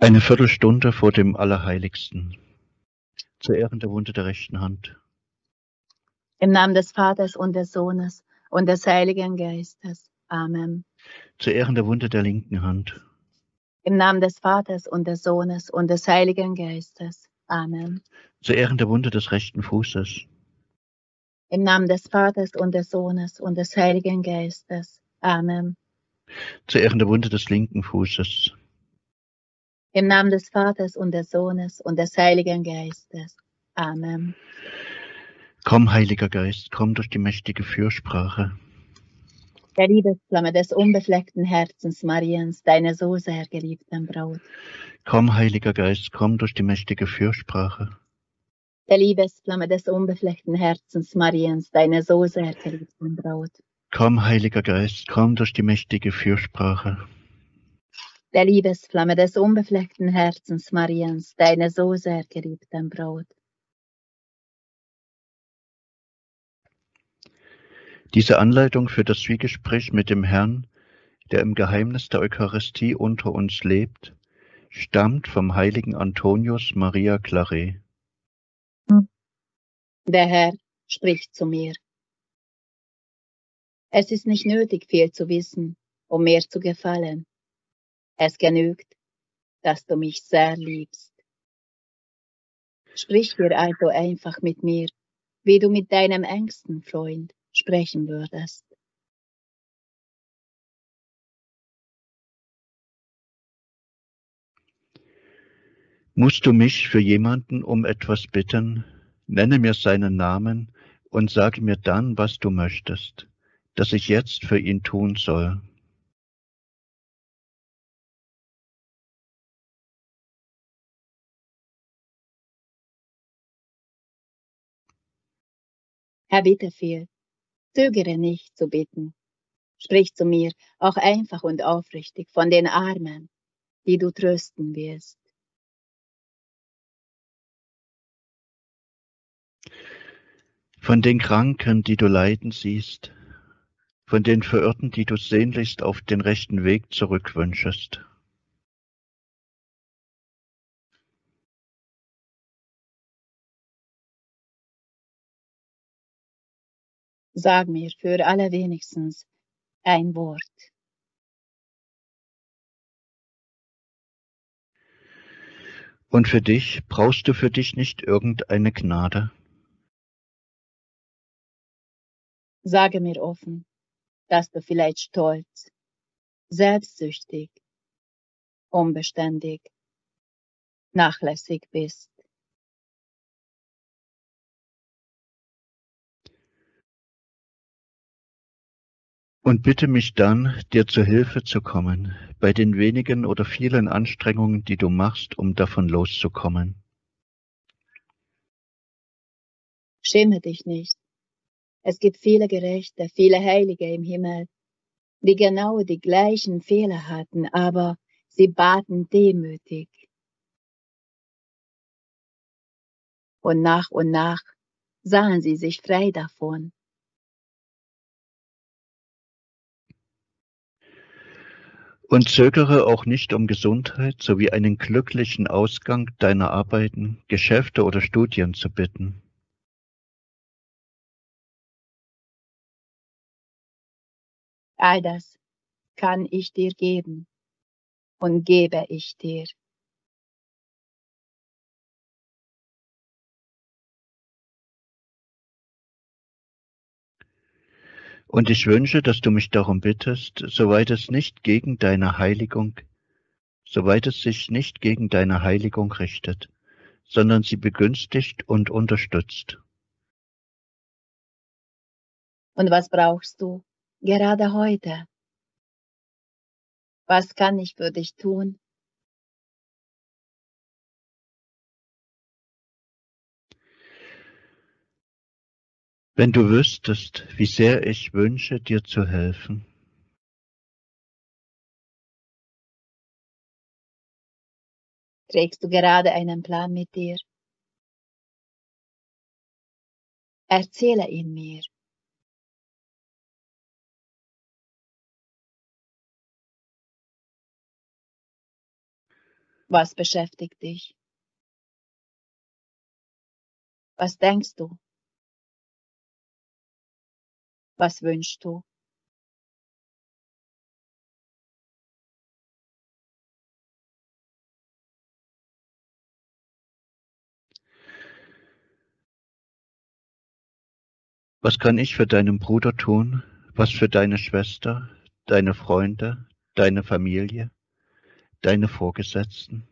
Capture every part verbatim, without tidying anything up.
Eine Viertelstunde vor dem Allerheiligsten. Zu Ehren der Wunde der rechten Hand. Im Namen des Vaters und des Sohnes und des Heiligen Geistes. Amen. Zu Ehren der Wunde der linken Hand. Im Namen des Vaters und des Sohnes und des Heiligen Geistes. Amen. Zu Ehren der Wunde des rechten Fußes. Im Namen des Vaters und des Sohnes und des Heiligen Geistes. Amen. Zu Ehren der Wunde des linken Fußes. Im Namen des Vaters und des Sohnes und des Heiligen Geistes. Amen. Komm, Heiliger Geist, komm durch die mächtige Fürsprache. Der Liebesflamme des unbefleckten Herzens Mariens, deine so sehr geliebten Braut. Komm, Heiliger Geist, komm durch die mächtige Fürsprache. Der Liebesflamme des unbefleckten Herzens Mariens, deine so sehr geliebten Braut. Komm, Heiliger Geist, komm durch die mächtige Fürsprache. Der Liebesflamme des unbefleckten Herzens Mariens, deine so sehr geliebten Braut. Diese Anleitung für das Zwiegespräch mit dem Herrn, der im Geheimnis der Eucharistie unter uns lebt, stammt vom heiligen Antonius Maria Claret. Der Herr spricht zu mir. Es ist nicht nötig, viel zu wissen, um mir zu gefallen. Es genügt, dass du mich sehr liebst. Sprich hier also einfach mit mir, wie du mit deinem engsten Freund sprechen würdest. Musst du mich für jemanden um etwas bitten, nenne mir seinen Namen und sage mir dann, was du möchtest, dass ich jetzt für ihn tun soll. Herr, bitte viel, zögere nicht zu bitten. Sprich zu mir, auch einfach und aufrichtig, von den Armen, die du trösten wirst. Von den Kranken, die du leiden siehst, von den Verirrten, die du sehnlichst auf den rechten Weg zurückwünschest. Sag mir für alle wenigstens ein Wort. Und für dich, brauchst du für dich nicht irgendeine Gnade? Sage mir offen, dass du vielleicht stolz, selbstsüchtig, unbeständig, nachlässig bist. Und bitte mich dann, dir zu Hilfe zu kommen, bei den wenigen oder vielen Anstrengungen, die du machst, um davon loszukommen. Schäme dich nicht. Es gibt viele Gerechte, viele Heilige im Himmel, die genau die gleichen Fehler hatten, aber sie baten demütig. Und nach und nach sahen sie sich frei davon. Und zögere auch nicht um Gesundheit sowie einen glücklichen Ausgang deiner Arbeiten, Geschäfte oder Studien zu bitten. All das kann ich dir geben und gebe ich dir. Und ich wünsche, dass du mich darum bittest, soweit es nicht gegen deine Heiligung, soweit es sich nicht gegen deine Heiligung richtet, sondern sie begünstigt und unterstützt. Und was brauchst du gerade heute? Was kann ich für dich tun? Wenn du wüsstest, wie sehr ich wünsche, dir zu helfen. Trägst du gerade einen Plan mit dir? Erzähle ihn mir. Was beschäftigt dich? Was denkst du? Was wünschst du? Was kann ich für deinen Bruder tun? Was für deine Schwester, deine Freunde, deine Familie, deine Vorgesetzten?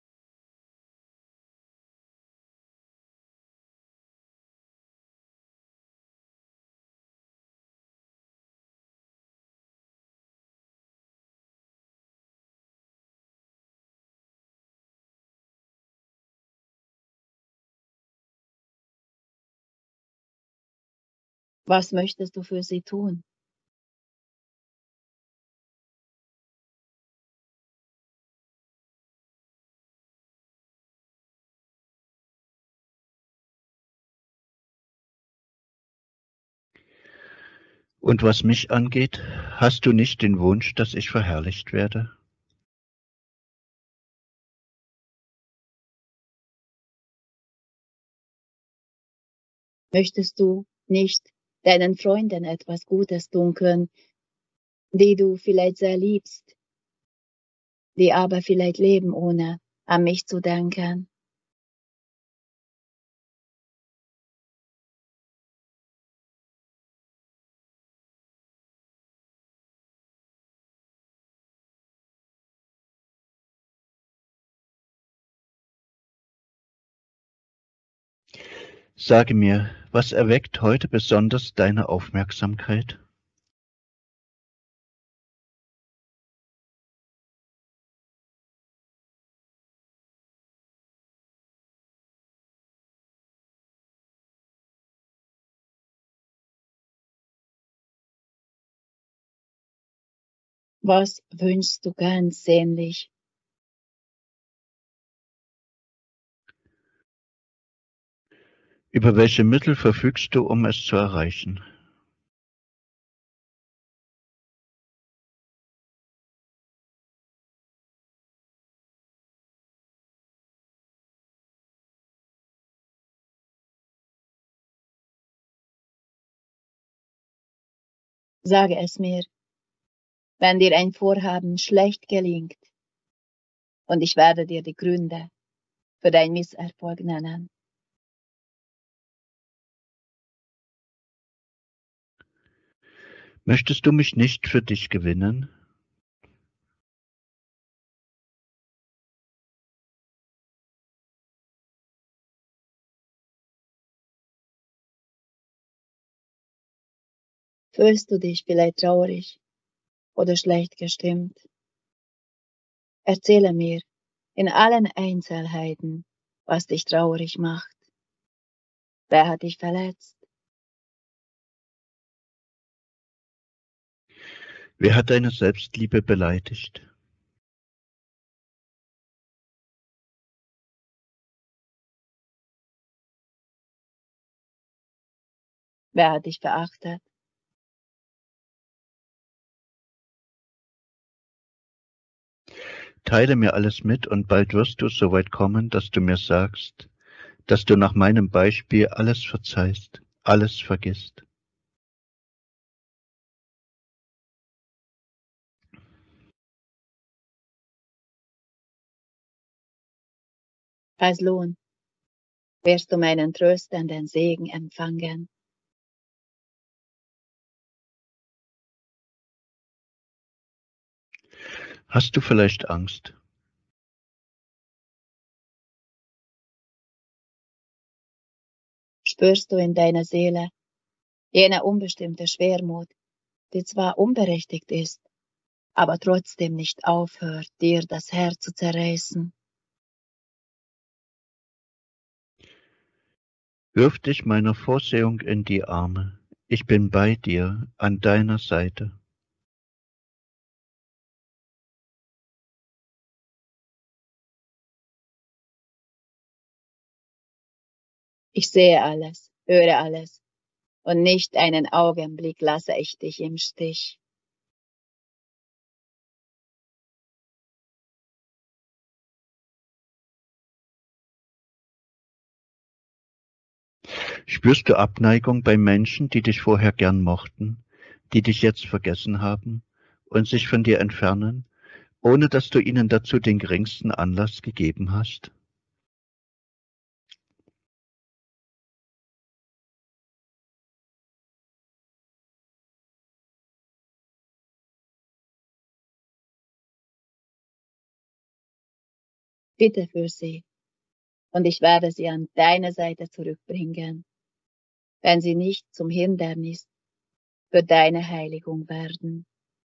Was möchtest du für sie tun? Und was mich angeht, hast du nicht den Wunsch, dass ich verherrlicht werde? Möchtest du nicht deinen Freunden etwas Gutes tun können, die du vielleicht sehr liebst, die aber vielleicht leben, ohne an mich zu denken? Sage mir, was erweckt heute besonders deine Aufmerksamkeit? Was wünschst du ganz sehnlich? Über welche Mittel verfügst du, um es zu erreichen? Sage es mir, wenn dir ein Vorhaben schlecht gelingt, und ich werde dir die Gründe für dein Misserfolg nennen. Möchtest du mich nicht für dich gewinnen? Fühlst du dich vielleicht traurig oder schlecht gestimmt? Erzähle mir in allen Einzelheiten, was dich traurig macht. Wer hat dich verletzt? Wer hat deine Selbstliebe beleidigt? Wer hat dich verachtet? Teile mir alles mit und bald wirst du so weit kommen, dass du mir sagst, dass du nach meinem Beispiel alles verzeihst, alles vergisst. Als Lohn wirst du meinen tröstenden Segen empfangen. Hast du vielleicht Angst? Spürst du in deiner Seele jene unbestimmte Schwermut, die zwar unberechtigt ist, aber trotzdem nicht aufhört, dir das Herz zu zerreißen? Wirf dich meiner Vorsehung in die Arme. Ich bin bei dir, an deiner Seite. Ich sehe alles, höre alles, und nicht einen Augenblick lasse ich dich im Stich. Spürst du Abneigung bei Menschen, die dich vorher gern mochten, die dich jetzt vergessen haben und sich von dir entfernen, ohne dass du ihnen dazu den geringsten Anlass gegeben hast? Bitte für sie, und ich werde sie an deine Seite zurückbringen, wenn sie nicht zum Hindernis für deine Heiligung werden.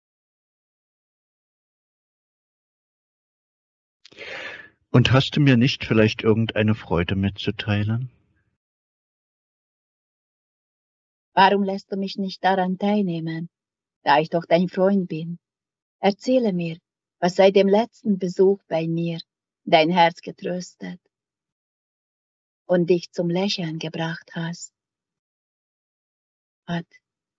Und hast du mir nicht vielleicht irgendeine Freude mitzuteilen? Warum lässt du mich nicht daran teilnehmen, da ich doch dein Freund bin? Erzähle mir, was seit dem letzten Besuch bei mir dein Herz getröstet und dich zum Lächeln gebracht hast, hat.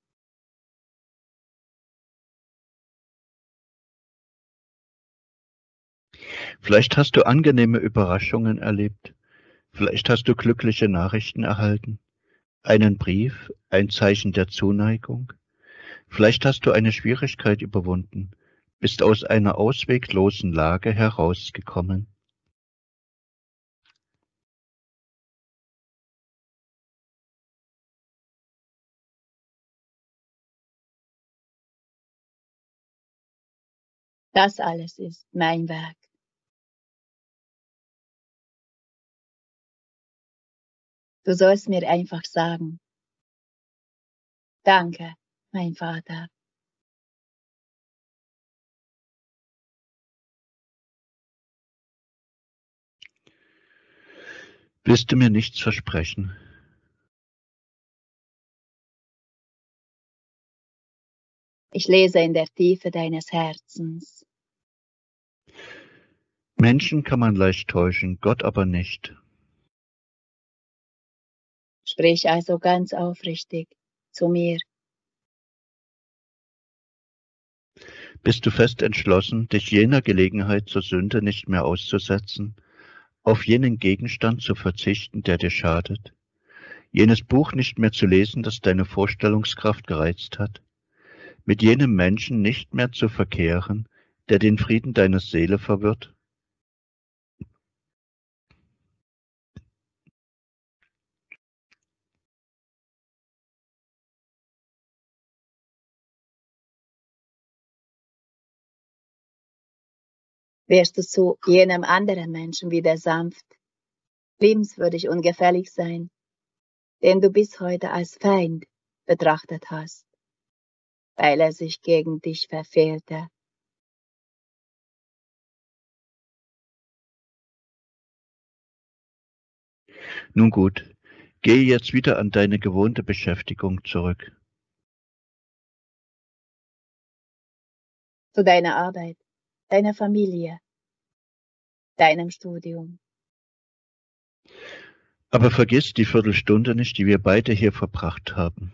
Vielleicht hast du angenehme Überraschungen erlebt. Vielleicht hast du glückliche Nachrichten erhalten. Einen Brief, ein Zeichen der Zuneigung. Vielleicht hast du eine Schwierigkeit überwunden, bist aus einer ausweglosen Lage herausgekommen. Das alles ist mein Werk. Du sollst mir einfach sagen: Danke, mein Vater. Willst du mir nichts versprechen? Ich lese in der Tiefe deines Herzens. Menschen kann man leicht täuschen, Gott aber nicht. Sprich also ganz aufrichtig zu mir. Bist du fest entschlossen, dich jener Gelegenheit zur Sünde nicht mehr auszusetzen, auf jenen Gegenstand zu verzichten, der dir schadet, jenes Buch nicht mehr zu lesen, das deine Vorstellungskraft gereizt hat, mit jenem Menschen nicht mehr zu verkehren, der den Frieden deiner Seele verwirrt? Wirst du zu jenem anderen Menschen wieder sanft, liebenswürdig und gefällig sein, den du bis heute als Feind betrachtet hast, weil er sich gegen dich verfehlte. Nun gut, gehe jetzt wieder an deine gewohnte Beschäftigung zurück. Zu deiner Arbeit, deiner Familie, deinem Studium. Aber vergiss die Viertelstunde nicht, die wir beide hier verbracht haben.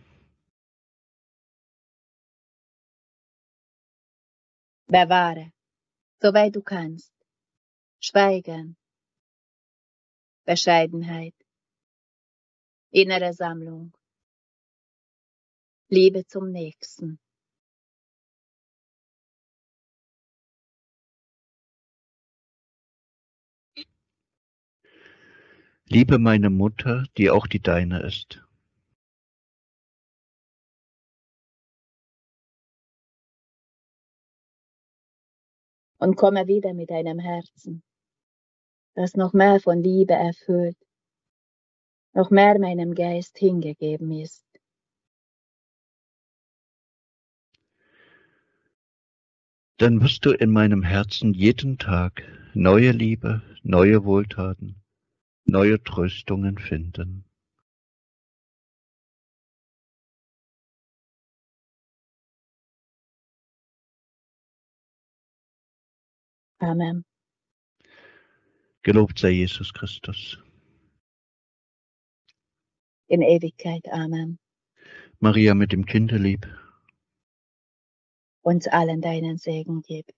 Bewahre, soweit du kannst, Schweigen, Bescheidenheit, innere Sammlung, Liebe zum Nächsten. Liebe meine Mutter, die auch die deine ist. Und komme wieder mit einem Herzen, das noch mehr von Liebe erfüllt, noch mehr meinem Geist hingegeben ist. Dann wirst du in meinem Herzen jeden Tag neue Liebe, neue Wohltaten, neue Tröstungen finden. Amen. Gelobt sei Jesus Christus. In Ewigkeit. Amen. Maria mit dem Kinderlieb. Uns allen deinen Segen gib.